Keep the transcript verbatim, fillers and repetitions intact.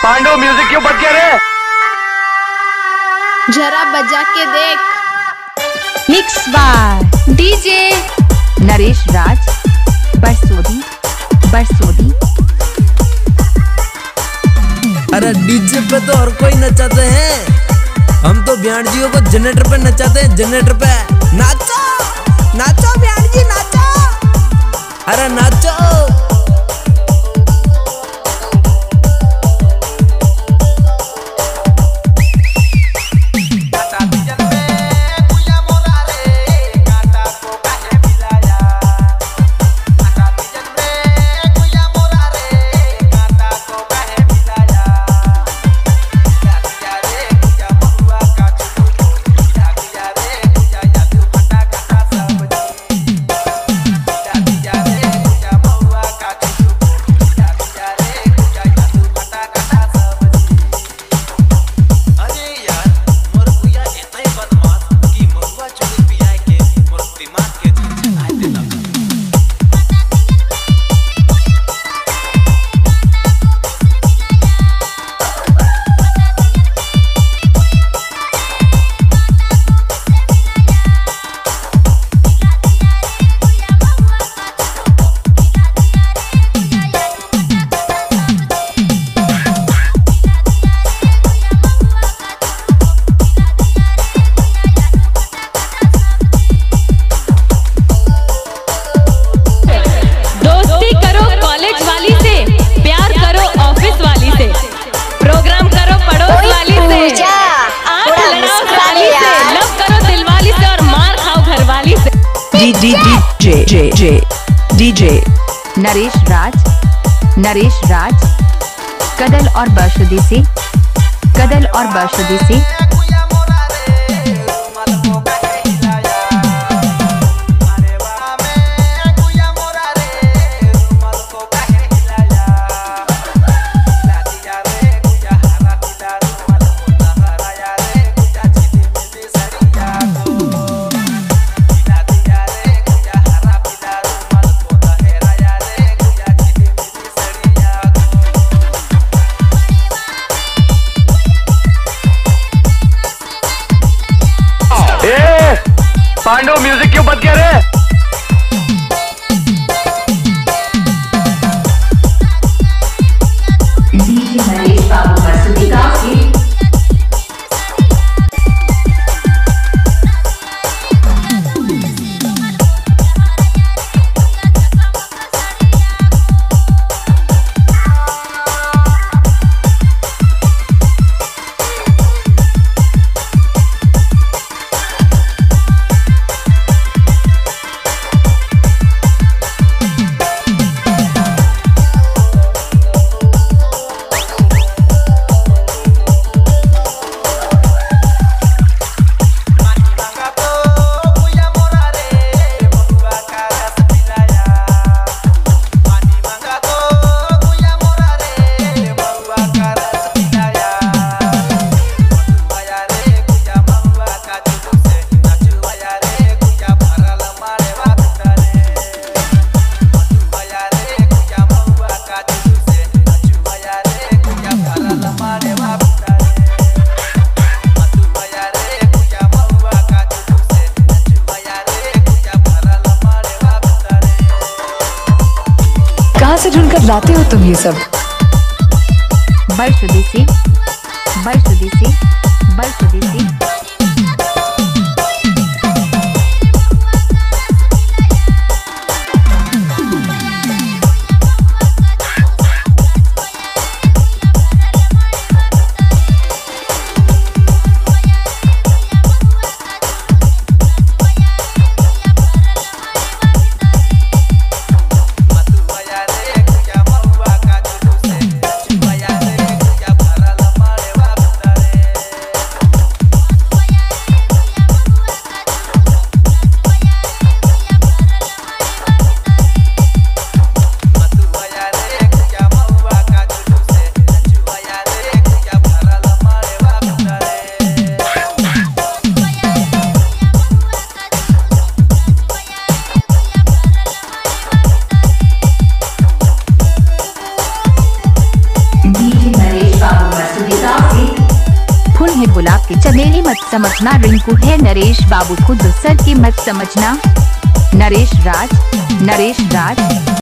Pandu music क्यों बज गया रे? जरा बजा के देख। Mix by DJ Naresh Raj Barsodi Barsodi. अरे डीजे पे तो और कोई नचाते हैं, हम तो ब्याण जियों को जनरेटर पे नचाते हैं। जनरेटर पे नाचो नाचो ब्याण जी नाचो, अरे नाचो। DJ DJ DJ Naresh Raj Naresh Raj Kadal और बरसोदी से कदल और बरसोदी से। पांडु म्यूजिक क्यों बज गया रे? कहाँ से ढूंढकर लाते हो तुम ये सब? बरसोदी से बरसोदी से बरसोदी से। है गुलाब की चमेली मत समझना, रिंकू है नरेश बाबू खुद सर की मत समझना। नरेश राज नरेश राज